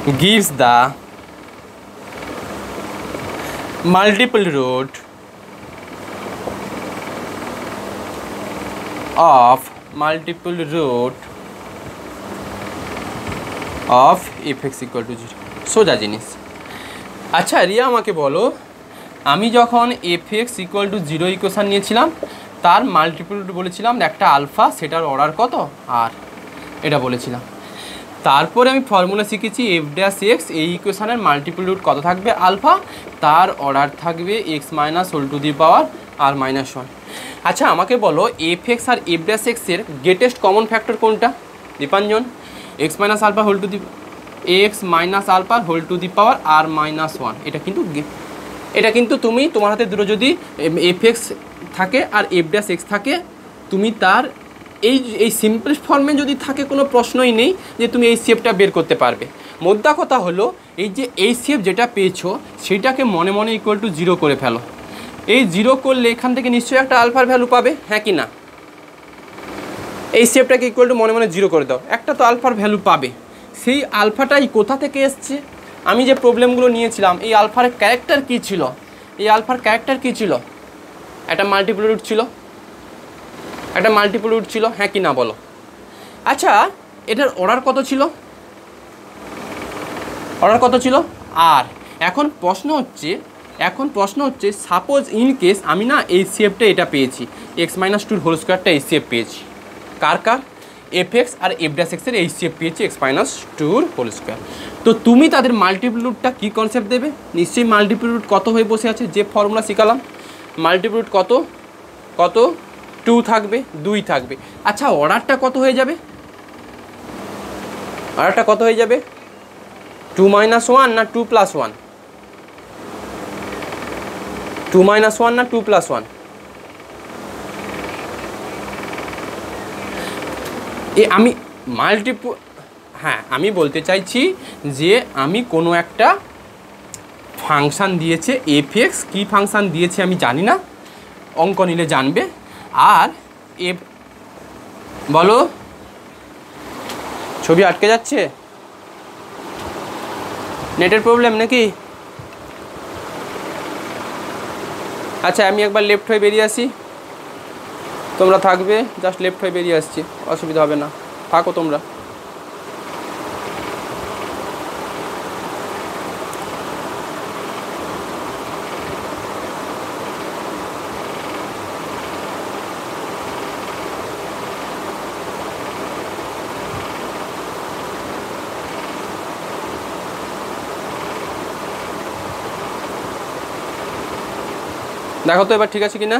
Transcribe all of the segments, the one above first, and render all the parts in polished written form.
gives the multiple root of fx equal to 0 সোজা জিনিস। আচ্ছা রিয়া আমাকে বলো, আমি যখন fx equal to 0 ইকুয়েশান নিয়েছিলাম তার মাল্টিপল রুট বলেছিলাম একটা আলফা, সেটার অর্ডার কত আর এটা বলেছিলাম। তারপরে আমি ফর্মুলা শিখেছি এফ ড্যাশ এক্স, এই ইকুয়েশানের মাল্টিপল রুট কত থাকবে আলফা, তার অর্ডার থাকবে x minus whole to the power আর মাইনাস 1। আচ্ছা আমাকে বলো এফ এক্স আর এফ ড্যাশ এক্সের গ্রেটেস্ট কমন ফ্যাক্টর কোনটা? Dipanjan, x minus alpha whole to the power আর মাইনাস 1। এটা কিন্তু তুমি তোমার হাতে দুটো যদি এফ এক্স থাকে আর এফ ড্যাশ এক্স থাকে, তুমি তার এই সিম্পলেস্ট ফর্মে যদি থাকে কোনো প্রশ্নই নেই যে তুমি এই শেপটা বের করতে পারবে। মোদ্দা কথা হলো এই যে এই শেপ যেটা পেয়েছো সেইটাকে মনে মনে ইকুয়াল টু 0 করে ফেলো। এই 0 করলে এখান থেকে নিশ্চয়ই একটা আলফার ভ্যালু পাবে, হ্যাঁ কি না? এই শেপটাকে ইকুয়াল টু মনে মনে 0 করে দাও, একটা তো আলফার ভ্যালু পাবে। সেই আলফাটাই কোথা থেকে এসছে? আমি যে প্রবলেমগুলো নিয়েছিলাম এই আলফার ক্যারেক্টার কী ছিল? একটা মাল্টিপল রুট ছিল, হ্যাঁ কি না বলো? আচ্ছা এটার অর্ডার কত ছিল? আর এখন প্রশ্ন হচ্ছে সাপোজ ইন কেস আমি না এই শেপটা এটা পেয়েছি, এক্স মাইনাস টুর হোল স্কোয়ারটা এই শেপ পেয়েছি, কার এফ এক্স আর এফ ড্যাশ এক্সের এই শেপ পেয়েছি এক্স মাইনাস টুর হোল স্কোয়ার। তো তুমি তাদের মাল্টিপল রুটটা কী কনসেপ্ট দেবে? নিশ্চয়ই মাল্টিপল রুট কত হয়ে বসে আছে, যে ফর্মুলা শিখালাম মাল্টিপল রুট কত 2 থাকবে, 2 থাকবে। আচ্ছা অর্ডারটা কত হয়ে যাবে? 2 মাইনাস 1 না 2 প্লাস 1? 2 মাইনাস 1 না 2 প্লাস 1? আমি আমি বলতে চাইছি যে আমি কোনো একটা ফাংশান দিয়েছে এফ এক্স, কী ফাংশান দিয়েছে আমি জানি না, অঙ্ক নিলে জানবে। আর বলো, ছবি আটকে যাচ্ছে, নেটের প্রবলেম নাকি? আচ্ছা আমি একবার লেফট হয়ে বেরিয়ে আসি, তোমরা থাকবে, জাস্ট লেফট হয়ে বেরিয়ে আসছি, অসুবিধা হবে না, থাকো তোমরা। দেখো তো এবার ঠিক আছে কি না?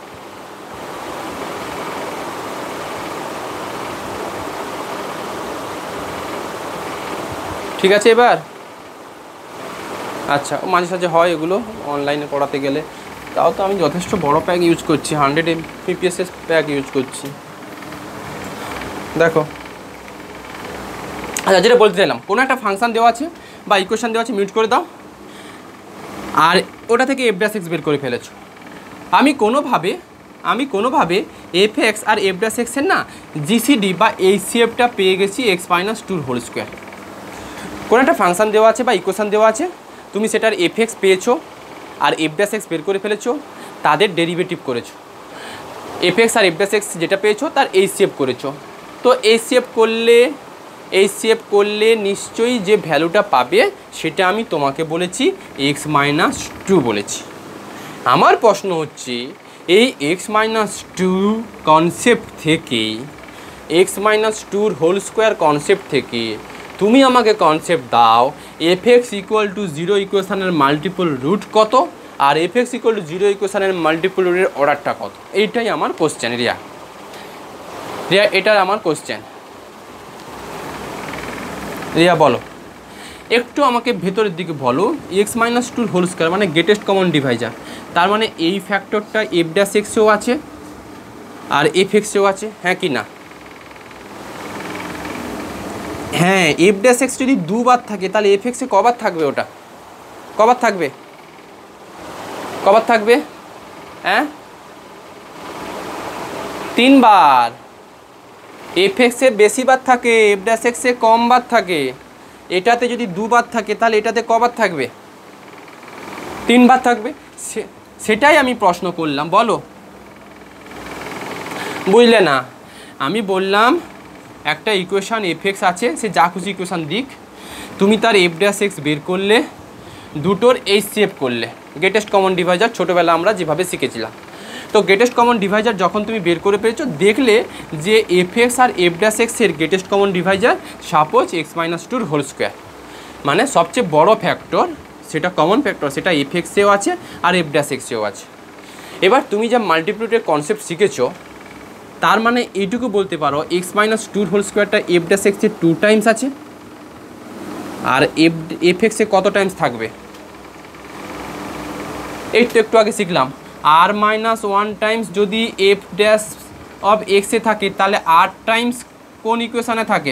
ঠিক আছে এবার? আচ্ছা মাঝে সাঝে হয় এগুলো অনলাইনে পড়াতে গেলে, তাও তো আমি যথেষ্ট বড় প্যাক ইউজ করছি, 100 MPPS প্যাক ইউজ করছি। দেখো আচ্ছা যেটা বলতে চাইলাম, কোনো একটা ফাংশান দেওয়া আছে বা ইকুয়েশান দেওয়া আছে, মিউট করে দাও, আর ওটা থেকে এফ ড্যাশ এক্স বের করে ফেলেছো। আমি কোনোভাবে এফ এক্স আর এফ ড্যাশ এক্সের না জিসিডি বা এই শেপটা পেয়ে গেছি এক্স মাইনাস টুর হোল স্কোয়ার। কোনো একটা ফাংশান দেওয়া আছে বা ইকুয়েশান দেওয়া আছে, তুমি সেটার এফ এক্স পেয়েছো আর এফ ড্যাশ এক্স বের করে ফেলেছো, তাদের ডেরিভেটিভ করেছো, এফ এক্স আর এফ ড্যাশ এক্স যেটা পেয়েছো তার এই শেপ করেছো। তো এই শেপ করলে নিশ্চয়ই যে ভ্যালুটা পাবে সেটা আমি তোমাকে বলেছি এক্স মাইনাস টু বলেছি। আমার প্রশ্ন হচ্ছে এই এক্স মাইনাস টু কনসেপ্ট থেকে, এক্স মাইনাস টুর হোল স্কোয়ার কনসেপ্ট থেকে তুমি আমাকে কনসেপ্ট দাও এফ এক্স ইকুয়াল টু 0 ইকুয়েশানের মাল্টিপল রুট কত আর এফ এক্স ইকুয়াল টু 0 ইকুয়েশানের মাল্টিপল রুটের অর্ডারটা কত। এইটাই আমার কোশ্চেন রিয়া, এটার আমার কোশ্চেন। রিয়া বলো একটু আমাকে ভেতরের দিকে বলো, এক্স মাইনাস টুর হোল স্কোয়ার মানে গ্রেটেস্ট কমন ডিভাইজার, তার মানে এই ফ্যাক্টরটা এফ ড্যাশ এক্সেও আছে আর এফ এক্সেও আছে, হ্যাঁ কি না? হ্যাঁ এফ ড্যাশ এক্স যদি দুবার থাকে তাহলে এফ এক্সে কবার থাকবে? ওটা কবার থাকবে? হ্যাঁ 3 বার। এফ এক্সে বেশি বার থাকে, এফ ড্যাশ এক্সে কম বার থাকে। এটাতে যদি দুবার থাকে তাহলে এটাতে কবার থাকবে? 3 বার থাকবে। সেটাই আমি প্রশ্ন করলাম, বলো। বুঝলে না? আমি বললাম একটা ইকুয়েশান এফএক্স আছে, সে যা খুশি ইকুয়েশান দিক, তুমি তার এফ ড্যাশ এক্স বের করলে, দুটোর এইচসিএফ করলে, গ্রেটেস্ট কমন ডিভাইজার, ছোটোবেলা আমরা যেভাবে শিখেছিলাম। তো গ্রেটেস্ট কমন ডিভাইজার যখন তুমি বের করে পেয়েছো, দেখলে যে এফএক্স আর এফ ড্যাশ এক্সের greatest common divisor suppose x minus টুর হোল স্কোয়ার, মানে সবচেয়ে বড় ফ্যাক্টর, সেটা কমন ফ্যাক্টর, সেটা এফএক্সেও আছে আর এফ ড্যাশ এক্সেও আছে। এবার তুমি যা মাল্টিপ্লিউটের কনসেপ্ট শিখেছো, তার মানে এইটুকু বলতে পারো এক্স মাইনাস টুর হোল স্কোয়ারটা এফ ড্যাশ এক্সের 2 টাইমস আছে, আর এফ এক্সে কত টাইমস থাকবে? এই তো একটু আগে শিখলাম, আর মাইনাস 1 টাইমস যদি এফ ড্যাশ অফ এক্সে থাকে, তাহলে 8 টাইমস কোন ইকুয়েশানে থাকে?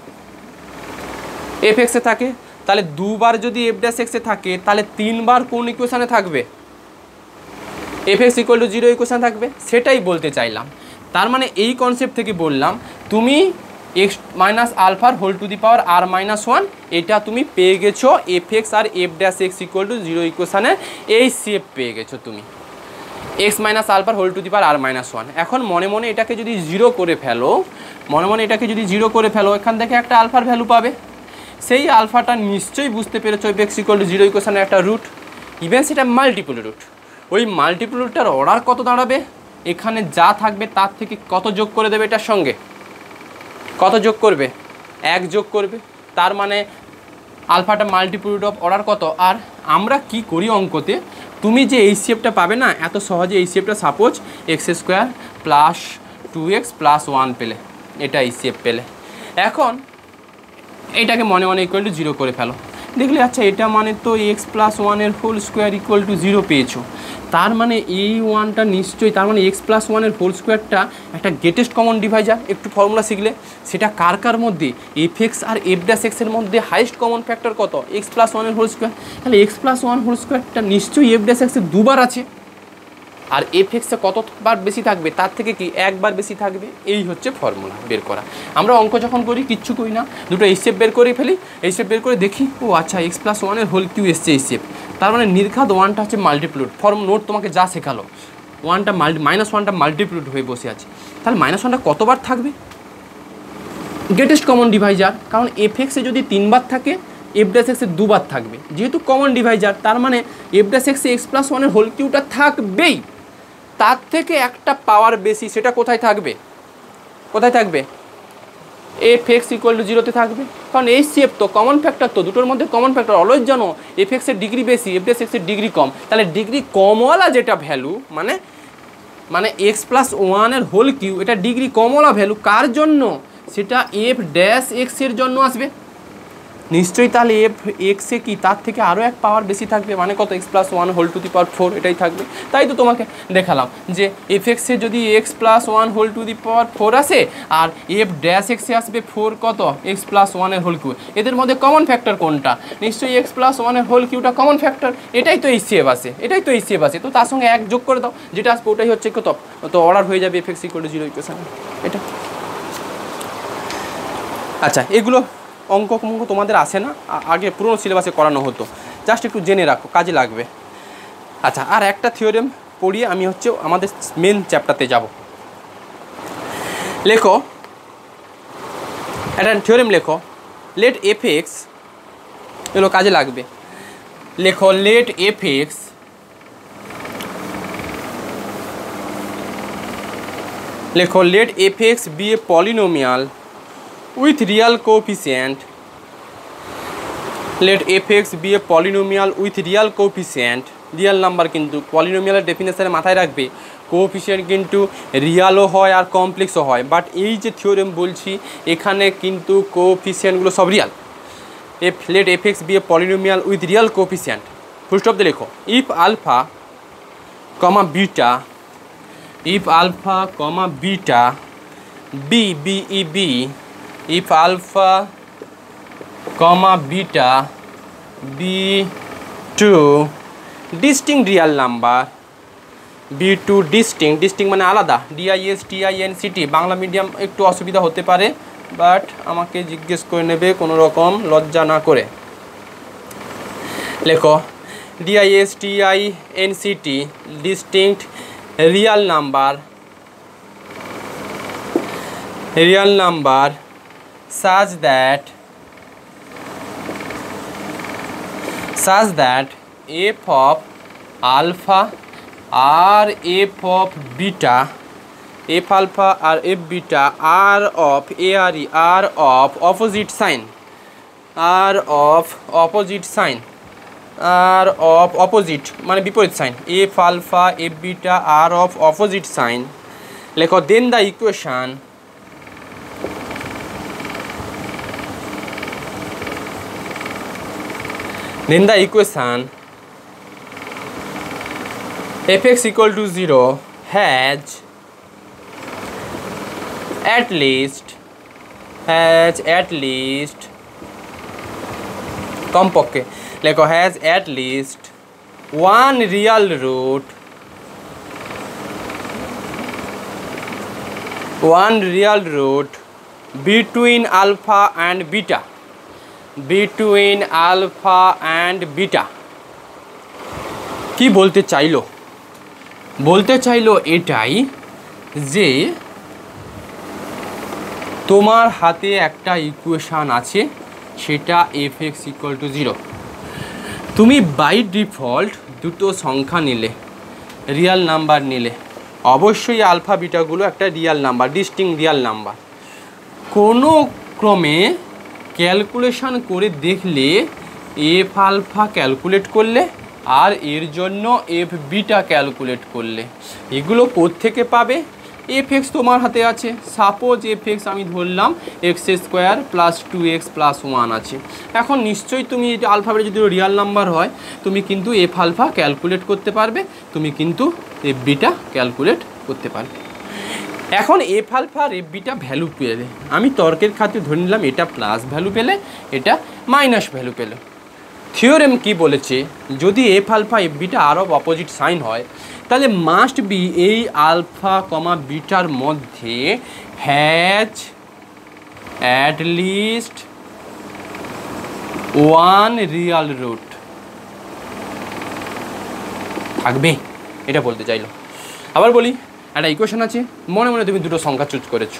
এফ এক্সে থাকে। তাহলে 2 বার যদি এফ ড্যাশ এক্সে থাকে, তাহলে 3 বার কোন ইকুয়েশানে থাকবে? F x equal to 0 equation থাকবে। সেটাই বলতে চাইলাম। তার মানে এই কনসেপ্ট থেকে বললাম, তুমি এক্স মাইনাস আলফার হোল টু দি পাওয়ার আর মাইনাস 1, এটা তুমি পেয়ে গেছো এফ এক্স আর f dash x equal to 0 ইকুয়েশানে এই শেপ পেয়ে গেছো তুমি, এক্স মাইনাস আলফার হোল টু দি পাওয়ার আর মাইনাস 1। এখন মনে মনে এটাকে যদি 0 করে ফেলো, এখান থেকে একটা আলফার ভ্যালু পাবে। সেই আলফাটা নিশ্চয়ই বুঝতে পেরেছো এফ এক্স ইকুয়াল টু 0 ইকুয়েশানের একটা রুট, ইভেন সেটা মাল্টিপল রুট। ওই মাল্টিপল রুটটার অর্ডার কত দাঁড়াবে? এখানে যা থাকবে তার থেকে কত যোগ করে দেবে? এটার সঙ্গে কত যোগ করবে? 1 যোগ করবে। তার মানে আলফাটা মাল্টিপল রুট অফ অর্ডার কত? আর আমরা কি করি অঙ্কতে, তুমি যে এই শেপটা পাবে না, এত সহজে এই শেপটা suppose x square plus 2x plus 1 পেলে, এটা এই শেপ পেলে, এখন এইটাকে মনে মনে ইকুয়াল টু 0 করে ফেলো। দেখলে আচ্ছা এটা মানে তো এক্স প্লাস 1-এর হোল স্কোয়ার ইকুয়াল টু 0 পেয়েছো। তার মানে এই 1টা নিশ্চয়ই, তার মানে এক্স প্লাস 1-এর হোল স্কোয়ারটা একটা গ্রেটেস্ট কমন ডিভাইজার। একটু ফর্মুলা শিখলে সেটা কার কার মধ্যে? এফ এক্স আর এফ ড্যাশ এক্সের মধ্যে হাইয়েস্ট কমন ফ্যাক্টর কত? এক্স প্লাস 1-এর হোল স্কোয়ার। তাহলে এক্স প্লাস 1 হোল স্কোয়ারটা নিশ্চয়ই এফ ড্যাশ এক্সের 2 বার আছে, আর এফ এক্সে কতবার বেশি থাকবে? তার থেকে কি 1 বার বেশি থাকবে। এই হচ্ছে ফর্মুলা বের করা। আমরা অঙ্ক যখন করি কিচ্ছু করি না, দুটো এই শেপ বের করে ফেলি, এই শেপ বের করে দেখি, ও আচ্ছা এক্স প্লাস 1-এর হোল কিউ এসছে এই শেপ। তার মানে নির্ঘাত 1টা হচ্ছে মাল্টিপ্লুট। ফর্ম নোট তোমাকে যা শেখালো, 1টা মাইনাস 1টা মাল্টিপ্লুট হয়ে বসে আছে। তাহলে মাইনাস 1টা কতবার থাকবে? গ্রেটেস্ট কমন ডিভাইজার, কারণ এফ এক্সে যদি 3 বার থাকে, এফ ড্যাশ এক্সে 2 বার থাকবে। যেহেতু কমন ডিভাইজার, তার মানে এফ ড্যাশ এক্সে এক্স প্লাস 1-এর হোল কিউটা থাকবেই, তার থেকে একটা পাওয়ার বেশি। সেটা কোথায় থাকবে? এফ এক্স ইকুয়াল টু 0-তে থাকবে, কারণ এই শেপ তো কমন ফ্যাক্টর, তো দুটোর মধ্যে কমন ফ্যাক্টর। অলওয়েজ জানো এফ এক্সের ডিগ্রি বেশি, এফ ড্যাশ এক্সের ডিগ্রি কম। তাহলে ডিগ্রি কমওয়ালা যেটা ভ্যালু, মানে এক্স প্লাস 1-এর হোল কিউ, এটা ডিগ্রি কমওয়ালা ভ্যালু কার জন্য? সেটা এফ ড্যাশ এক্সের জন্য আসবে নিশ্চয়ই। তাহলে এফ এক্সে কি তার থেকে আরও এক পাওয়ার বেশি থাকবে, মানে কত? X plus 1 whole to the power 4, এটাই থাকবে। তাই তো তোমাকে দেখালাম যে এফ এক্সে যদি x plus 1 whole to the power 4 আসে, আর এফ ড্যাশ এক্সে আসবে 4 কত? এক্স প্লাস 1-এর হোল কিউ। এদের মধ্যে কমন ফ্যাক্টর কোনটা? নিশ্চয়ই এক্স প্লাস 1-এর হোল কিউটা কমন ফ্যাক্টর। এটাই তো এই শেপ আসে, তো তার সঙ্গে 1 যোগ করে দাও, যেটা আসবে ওটাই হচ্ছে কত? তো অর্ডার হয়ে যাবে f x equal to 0 equation. এটা আচ্ছা, এগুলো অঙ্ক তোমাদের আসে না, আগে পুরনো সিলেবাসে করানো হতো, জাস্ট একটু জেনে রাখো, কাজে লাগবে। আচ্ছা, আর একটা থিওরেম পড়িয়ে আমি হচ্ছে আমাদের মেন চ্যাপ্টারতে যাব। লেখো, একটা থিওরেম লেখো, লেট এফ এক্স, এগুলো কাজে লাগবে। লেখো, let f x be a polynomial with real coefficient. Let f(x) be a polynomial with real coefficient. Real number, কিন্তু পলিনোমিয়ালের ডেফিনেশনে মাথায় রাখবে কোএফিসিয়েন্ট কিন্তু রিয়ালও হয় আর কমপ্লেক্সও হয়। বাট এই যে থিওরেম বলছি, এখানে কিন্তু কোএফিসিয়েন্টগুলো সব real. let f(x) be a polynomial with real coefficient. Full stop দিয়ে লেখো, if alpha, beta, b, if alpha, beta be two distinct real number, distinct মানে আলাদা, DISTINCT, বাংলা মিডিয়াম একটু অসুবিধা হতে পারে, বাট আমাকে জিজ্ঞেস করে নেবে কোনো রকম লজ্জা না করে। লেখো DISTINCT distinct real number such that f of alpha or f of beta, f alpha or f beta are of opposite sign, মানে বিপরীত sign, f alpha f beta are of opposite sign। লেখো then the equation fx equal to 0 has at least কমপক্ষে লেখো has at least one real root between alpha and beta, কি বলতে চাইলো এটাই যে তোমার হাতে একটা ইকুয়েশন আছে, সেটা fx equal to 0। তুমি বাই ডিফল্ট দুটো সংখ্যা নিলে, রিয়াল নাম্বার নিলে, অবশ্যই আলফা বিটাগুলো একটা real number, distinct real number. কোনো ক্রমে ক্যালকুলেশন করে দেখলে এফ আলফা ক্যালকুলেট করলে আর এর জন্য এফ বিটা ক্যালকুলেট করলে এগুলো কোত্থেকে পাবে? fx তোমার হাতে আছে, সাপোজ fx আমি ধরলাম x² + 2x + 1 আছে। এখন নিশ্চয়ই তুমি এটা আলফাবেট যদি রিয়াল নাম্বার হয় তুমি কিন্তু এফ আলফা ক্যালকুলেট করতে পারবে, তুমি কিন্তু এফ বিটা ক্যালকুলেট করতে পারবে। এখন এফ আলফা আর এফ বিটা ভ্যালু পেলে, আমি তর্কের খাতে ধরে নিলাম এটা প্লাস ভ্যালু পেলে এটা মাইনাস ভ্যালু পেলে। থিওরেম কি বলেছে? যদি এফ আলফা এফ বিটা আর অফ অপোজিট সাইন হয় তাহলে মাস্ট বি এই আলফা কমা বিটার মধ্যে has at least one real root থাকবে, এটা বলতে চাইলো। আবার বলি, একটা ইকুয়েশন আছে, মনে মনে তুমি দুটো সংখ্যা চুজ করেছো,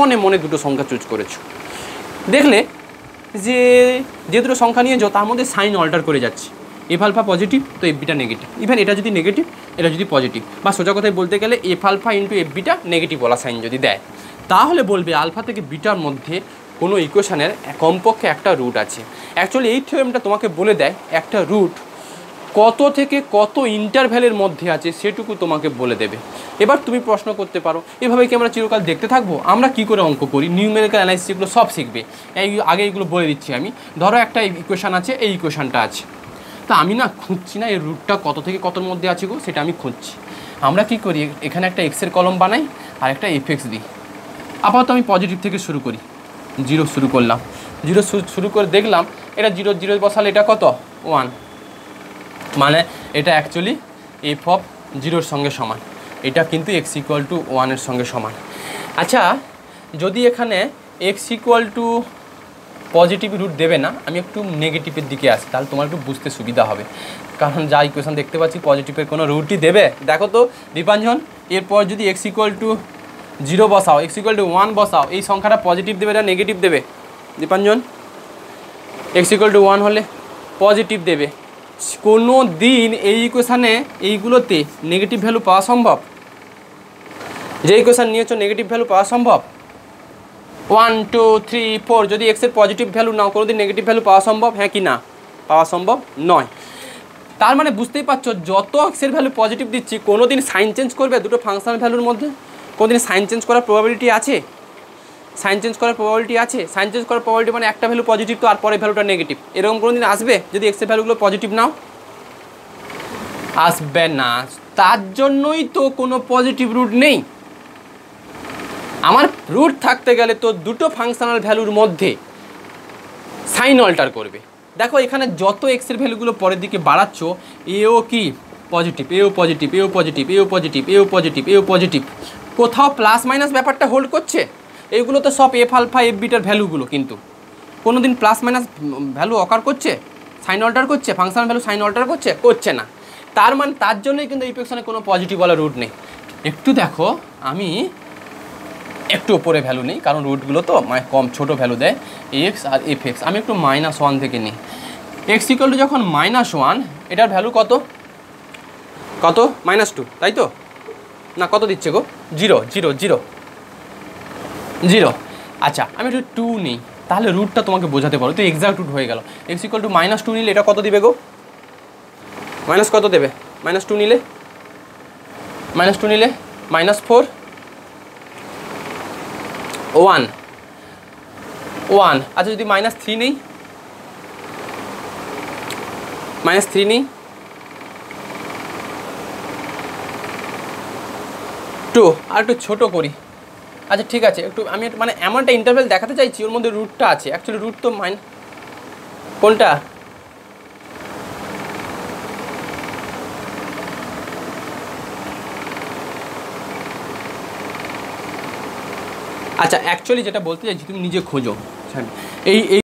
দেখলে যে দুটো সংখ্যা নিয়েছো তার মধ্যে সাইন অল্টার করে যাচ্ছে, এফ আলফা পজিটিভ তো এফ বিটা নেগেটিভ, ইভেন এটা যদি নেগেটিভ এটা যদি পজিটিভ, বা সোজা কথায় বলতে গেলে f alpha into f beta negative বলা সাইন যদি দেয়, তাহলে বলবে আলফা থেকে বিটার মধ্যে কোনো ইকুয়েশনের কমপক্ষে একটা রুট আছে। অ্যাকচুয়ালি এই থিওরেমটা তোমাকে বলে দেয় একটা রুট কত থেকে কত ইন্টারভ্যালের মধ্যে আছে সেটুকু তোমাকে বলে দেবে। এবার তুমি প্রশ্ন করতে পারো, এভাবে কি আমরা চিরকাল দেখতে থাকবো? আমরা কি করে অঙ্ক করি, নিউমেরিক্যাল অ্যানালাইসিস এগুলো সব শিখবে। আগে এগুলো বলে দিচ্ছি আমি। ধরো একটা ইকুয়েশান আছে, এই ইকুয়েশানটা আছে, তা আমি না খুঁজছি না এই রুটটা কত থেকে কতর মধ্যে আছে গো, সেটা আমি খুঁজছি। আমরা কি করি, এখানে একটা এক্সের কলম বানাই আর একটা এফএক্স দিই। আপাতত আমি পজিটিভ থেকে শুরু করি, 0 শুরু করলাম, 0 শুরু করে দেখলাম এটা 0 0 বসালে এটা কত 1, মানে এটা অ্যাকচুয়ালি এফ অফ 0-র সঙ্গে সমান, এটা কিন্তু x ইকুয়াল টু 1-এর সঙ্গে সমান। আচ্ছা, যদি এখানে x equal to positive root দেবে না, আমি একটু নেগেটিভের দিকে আসি, তাহলে তোমার একটু বুঝতে সুবিধা হবে। কারণ যা ইকুয়েশন দেখতে পাচ্ছি পজিটিভের কোনো রুটই দেবে, দেখো তো দীপাঞ্জন, এরপর যদি x ইকুয়াল টু 0 বসাও, x ইকুয়াল টু 1 বসাও, এই সংখ্যাটা পজিটিভ দেবে না নেগেটিভ দেবে? দীপাঞ্জন, x ইকুয়াল টু 1 হলে পজিটিভ দেবে। কোনো দিন এই ইকুয়েশানে এইগুলোতে নেগেটিভ ভ্যালু পাওয়া সম্ভব? যে ইকুয়েশান নিয়েছো নেগেটিভ ভ্যালু পাওয়া সম্ভব? 1 2 3 4 যদি এক্সের পজিটিভ ভ্যালু নাও, কোনো দিন নেগেটিভ ভ্যালু পাওয়া সম্ভব? হ্যাঁ কি না? পাওয়া সম্ভব নয়। তার মানে বুঝতেই পারছো, যত এক্সের ভ্যালু পজিটিভ দিচ্ছি কোনো দিন সাইন চেঞ্জ করবে দুটো ফাংশনাল ভ্যালুর মধ্যে? কোনো দিন সাইন চেঞ্জ করার প্রবাবিলিটি আছে? সাইন চেঞ্জ করার প্রবাবিলিটি মানে একটা ভ্যালু পজিটিভ তো আর পরের ভ্যালুটা নেগেটিভ, এরকম কোনো দিন আসবে যদি এক্সের ভ্যালুগুলো পজিটিভ নাও? আসবে না। তার জন্যই তো কোনো পজিটিভ রুট নেই। আমার রুট থাকতে গেলে তো দুটো ফাংশনাল ভ্যালুর মধ্যে সাইন অল্টার করবে। দেখো এখানে যত এক্সের ভ্যালুগুলো পরের দিকে বাড়াচ্ছ, এও কি পজিটিভ, এও পজিটিভ, এও পজিটিভ, এও পজিটিভ, এও পজিটিভ, এও পজিটিভ, কোথাও প্লাস মাইনাস ব্যাপারটা হোল্ড করছে? এইগুলো তো সব এফ আলফা এফ বিটার ভ্যালুগুলো, কিন্তু কোনো দিন প্লাস মাইনাস ভ্যালু অকার করছে, সাইন অল্টার করছে, ফাংশন ভ্যালু সাইন অল্টার করছে, করছে না। তার মানে তার জন্যই কিন্তু এই ইকুয়েশনে কোনো পজিটিভ বলা রুট নেই। একটু দেখো, আমি একটু ওপরে ভ্যালু নেই, কারণ রুটগুলো তো কম ছোটো ভ্যালু দেয়, এক্স আর এফ এক্স। আমি একটু -1 থেকে নিই। এক্স ইকুয়াল টু যখন -1, এটার ভ্যালু কত, কত -2, তাই তো? না, কত দিচ্ছে গো? 0 0 0 0। আচ্ছা, আমি একটু 2 নিই, তাহলে রুটটা তোমাকে বোঝাতে পারো, তো এক্সাক্ট রুট হয়ে গেল। এক্স ইকুয়াল টু -2 নিলে এটা কত দিবে গো? মাইনাস কত দেবে? -2 নিলে, -2 নিলে -4 1 1। আচ্ছা, যদি -3 নেই, -3 নিই 2, আর একটু ছোটো করি। আচ্ছা ঠিক আছে, একটু আমি মানে এমন একটা ইন্টারভেল দেখাতে চাইছি ওর মধ্যে রুটটা আছে। অ্যাকচুয়ালি রুট তো কোনটা? আচ্ছা, অ্যাকচুয়ালি যেটা বলতে চাইছি তুমি নিজে খোঁজো। এই